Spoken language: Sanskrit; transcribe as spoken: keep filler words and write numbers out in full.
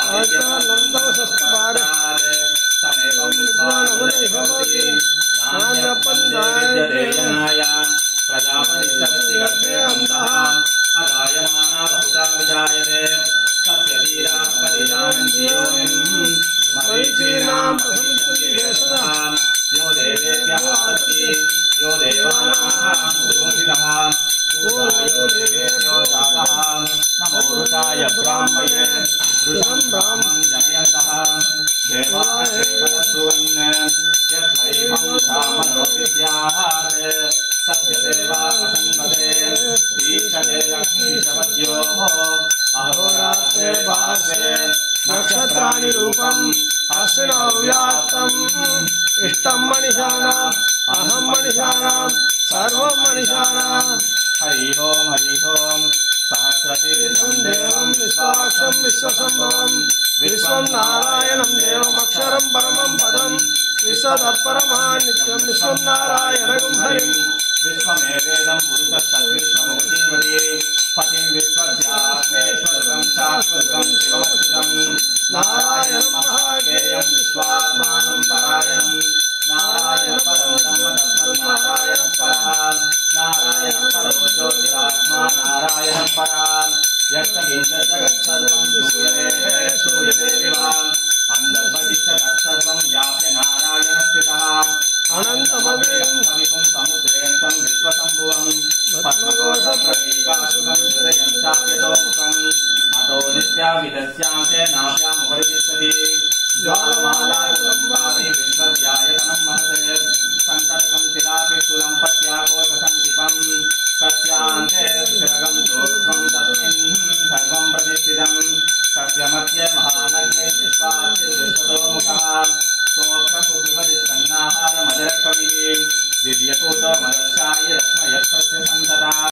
नक्षत्राणि रूपम् अश्विनौ व्याप्तम् इष्टम् मनिषाणाम् अहम् मनिषाणाम् सर्वम् मनिषाणाम्। हरि ओम् हरि ओम् सहस्रतीर्थम् देवम् विश्वाक्षम् विश्वसम्भवम् विश्वम् नारायणम् देवमक्षरम् परमम् पदम् विश्वतत्परमान् नित्यम् विश्वम् नारायणगुम् हरिम् विश्वमेवेदम् पुरुषस्तद्विश्वमुपजीवति पतिम् विश्वस्यात्मेश्वरम् शाश्वतम् शिवमच्युतम् नारायणम् महाज्ञेयम् विश्वात्मानम् परायणम् नारायण परम् ब्रह्म नारायण परान् नारायण परो ज्योतिरात्मा नारायण परान् यत्र किञ्चित् जगत्सर्वम् श्रूयते श्रूयते विवान् अन्तर्बहिश्च तत्सर्वम् व्याप्य नारायण स्थितः अनन्तमव्ययम् समितम् समुद्रेऽन्तम् विश्वसम्भुवम् पद्मकोशप्रतीकाशुकम् हृदयन्ताप्यतोमुखम् अतो नित्याविदस्यान्ते नाभ्यामुपरि तिष्ठति ज्वालमाला